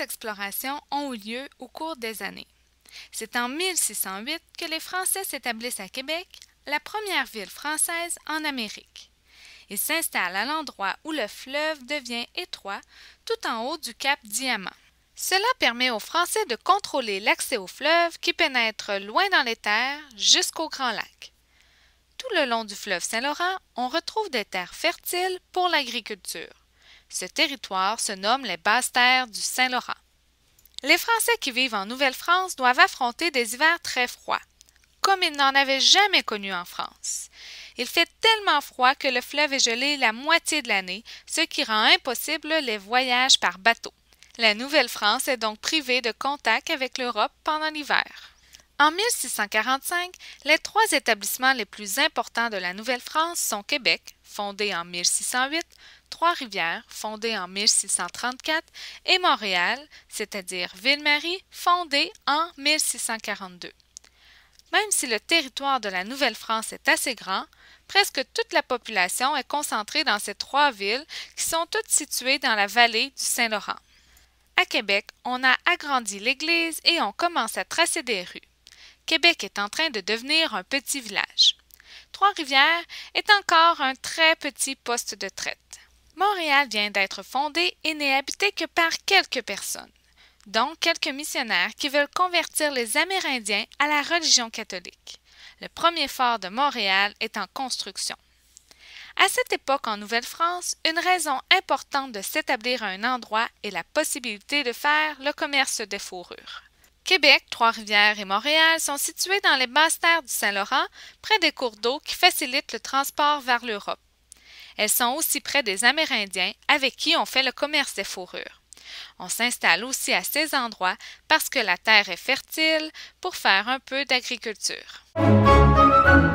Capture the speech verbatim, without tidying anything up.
explorations ont eu lieu au cours des années. C'est en mille six cent huit que les Français s'établissent à Québec, la première ville française en Amérique. Ils s'installent à l'endroit où le fleuve devient étroit, tout en haut du cap Diamant. Cela permet aux Français de contrôler l'accès au fleuve qui pénètre loin dans les terres jusqu'au Grand Lac. Tout le long du fleuve Saint-Laurent, on retrouve des terres fertiles pour l'agriculture. Ce territoire se nomme les basses-terres du Saint-Laurent. Les Français qui vivent en Nouvelle-France doivent affronter des hivers très froids, comme ils n'en avaient jamais connu en France. Il fait tellement froid que le fleuve est gelé la moitié de l'année, ce qui rend impossible les voyages par bateau. La Nouvelle-France est donc privée de contact avec l'Europe pendant l'hiver. En mille six cent quarante-cinq, les trois établissements les plus importants de la Nouvelle-France sont Québec, fondé en mille six cent huit, Trois-Rivières, fondé en mille six cent trente-quatre, et Montréal, c'est-à-dire Ville-Marie, fondée en mille six cent quarante-deux. Même si le territoire de la Nouvelle-France est assez grand, presque toute la population est concentrée dans ces trois villes qui sont toutes situées dans la vallée du Saint-Laurent. À Québec, on a agrandi l'église et on commence à tracer des rues. Québec est en train de devenir un petit village. Trois-Rivières est encore un très petit poste de traite. Montréal vient d'être fondé et n'est habité que par quelques personnes, dont quelques missionnaires qui veulent convertir les Amérindiens à la religion catholique. Le premier fort de Montréal est en construction. À cette époque en Nouvelle-France, une raison importante de s'établir à un endroit est la possibilité de faire le commerce des fourrures. Québec, Trois-Rivières et Montréal sont situés dans les basses-terres du Saint-Laurent, près des cours d'eau qui facilitent le transport vers l'Europe. Elles sont aussi près des Amérindiens avec qui on fait le commerce des fourrures. On s'installe aussi à ces endroits parce que la terre est fertile pour faire un peu d'agriculture.